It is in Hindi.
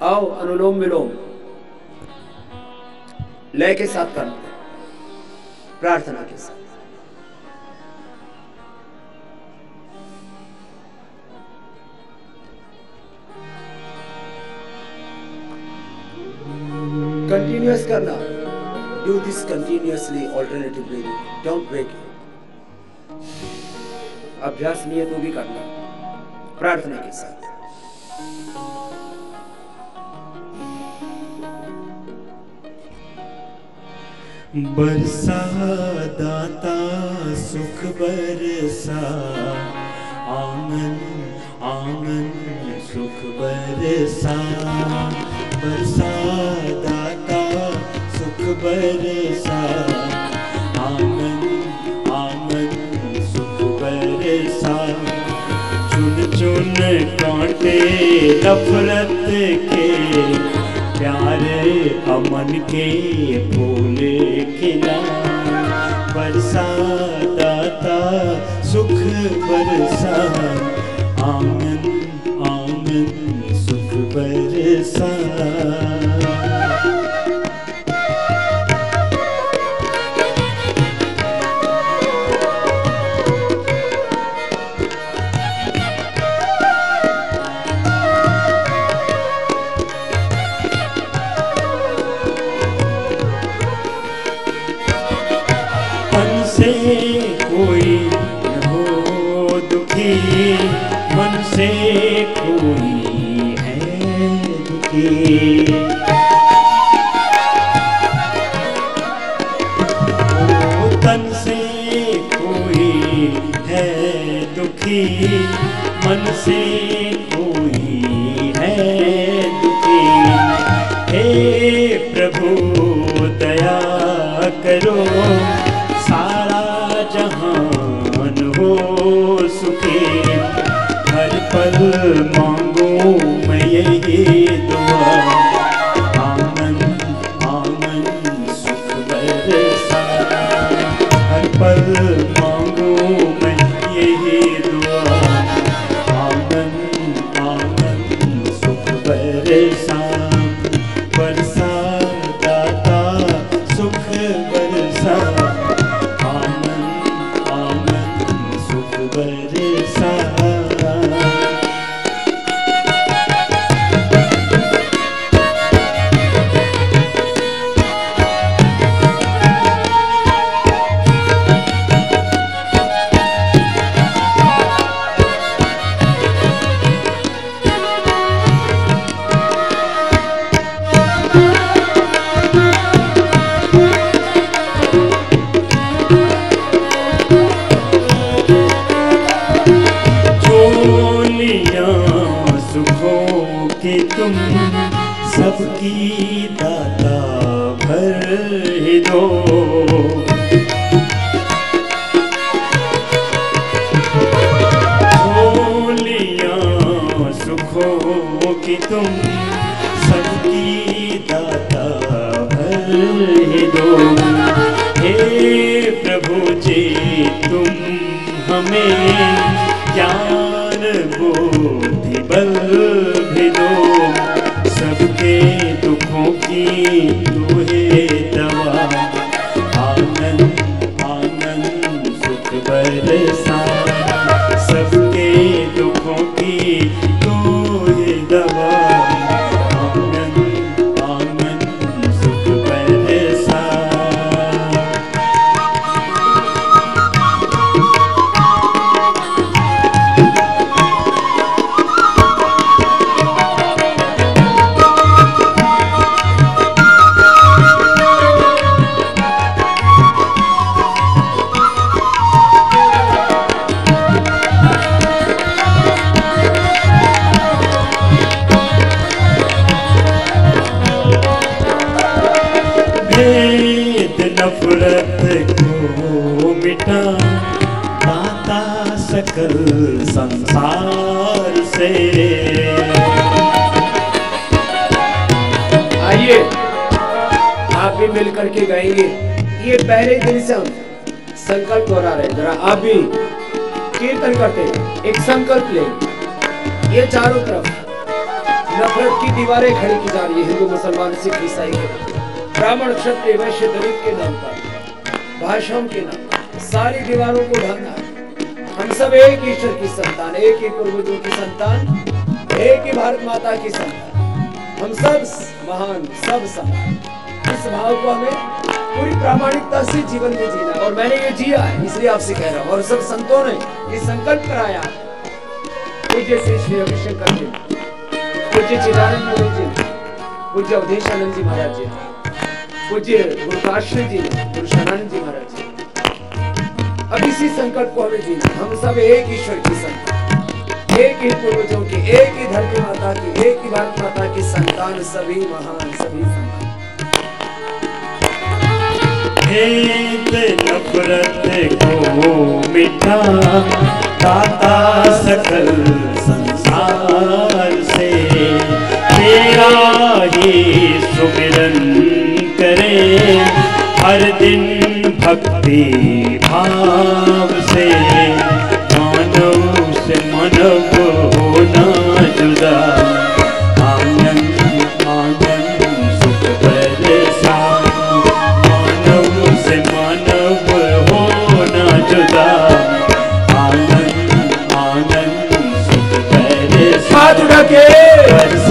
आओ अनुलोम विलोम लय के साथ करना, प्रार्थना के साथ। कंटिन्यूअस करना, do this continuously, alternative breathing, don't break it. अभ्यास नहीं है तो भी करना, प्रार्थना के साथ। बरसा दाता सुख बरसा, आंगन आंगन सुख बरसा। बरसा दाता सुख बरसा, आंगन आंगन सुख बरसा। चुन चुन कांटे नफरत के, प्यारे अमन के फूल खिला। बरसा दाता सुख बरसा, आंगन आंगन सुख बरसा। कोई न हो दुखी, मन से कोई है दुखी। तन से कोई है दुखी, मन से कोई है दुखी। हे प्रभु दया करो, सारा जहान हो सुखी। हर पल मांगू मैं यही दुआ, आंगन आंगन सुख बरसा। हर पल मांगू मैं यही दुआ, आंगन आंगन सुख बरसा। बरसा दाता सुख बरसा, बरसा। कि तुम सबकी दाता भर ही दो। झोलियां सुखों की तुम सबकी दाता भर ही दो। हे प्रभु जी तुम हमें ज्ञान बुद्धि बल भी दो। सबके दुखों की तू है दवा, आनंद आनंद सुख बरसा। सबके दुखों की तू है दवा, आनंद आनंद सुख बरसा। भेद नफरत को मिटा, दाता सकल संसार से। आइए आप भी मिल करके गाएंगे। ये पहले दिन से हम संकल्प दोहरा रहे, जरा आप भी कीर्तन करते हैं। एक संकल्प ले, ये चारों तरफ नफरत की दीवारें खड़ी की जा रही है हिंदू मुसलमान सिख ईसाई के, ब्राह्मण क्षत्रिय वैश्य दलित के नाम पर, भाषाओं के नाम पर सारी दीवारों को ढाना है। हम सब एक ईश्वर की संतान, एक ही पूर्वजों की संतान, एक ही भारत माता की संतान, हम सब महान, सब समान। इस भाव को हमें पूरी प्रामाणिकता से जीवन में जीना, और मैंने ये जिया है इसलिए आपसे कह रहा हूँ। और सब संतों ने ये संकल्प कराया, पूज्य श्री श्री रविशंकर जी, पूज्य चिदानंद गुरु जी, पूज्य अवधेशानंद जी महाराज जी, पूज्य गुरुकाश्री जी, गुरु शरणानंद जी महाराज जी। अब इसी संकल्प को हमें जीना। हम सब एक ईश्वर की संतान, एक ही पूर्वजों की, एक ही धरती माता की, एक ही भारत माता की संतान, सभी महान, सभी समान। भेद नफरत को मिटा दाता सकल संसार से, तेरा ही सुमिरन करे हर दिन भक्ति भाव से। मानव से मानव होना जुदा, आनंद आनंद सुख बरसा। मानव से मानव होना जुदा, आनंद आनंद सुख बरसा। हाथ उठा के